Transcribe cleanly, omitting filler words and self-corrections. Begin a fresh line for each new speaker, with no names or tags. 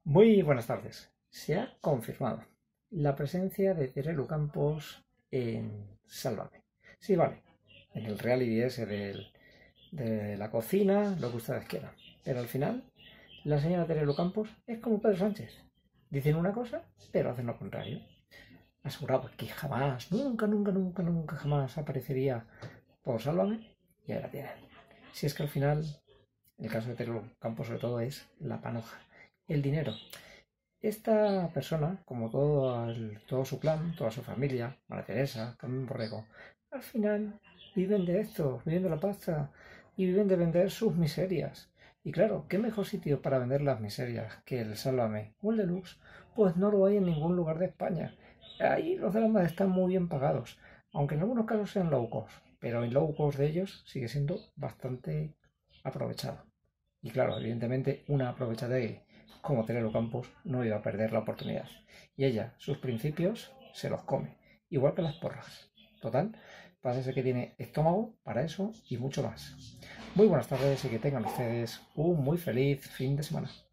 Muy buenas tardes. Se ha confirmado la presencia de Terelu Campos en Sálvame. Sí, vale, en el reality ese de la cocina, lo que ustedes quieran. Pero al final, la señora Terelu Campos es como Pedro Sánchez. Dicen una cosa, pero hacen lo contrario. Aseguraba que jamás, nunca, jamás aparecería por Sálvame. Y ahora tienen. Si es que al final, en el caso de Terelu Campos sobre todo, es la panoja. El dinero. Esta persona, como todo su clan, toda su familia, María Teresa, Carmen Borrego, al final viven de esto, viven de la pasta y viven de vender sus miserias. Y claro, ¿qué mejor sitio para vender las miserias que el Sálvame o el Deluxe? Pues no lo hay en ningún lugar de España. Ahí los dramas están muy bien pagados, aunque en algunos casos sean low cost, pero el low cost de ellos sigue siendo bastante aprovechado. Y claro, evidentemente una aprovechada como Terelu Campos no iba a perder la oportunidad. Y ella, sus principios, se los come. Igual que las porras. Total, parece que tiene estómago para eso y mucho más. Muy buenas tardes y que tengan ustedes un muy feliz fin de semana.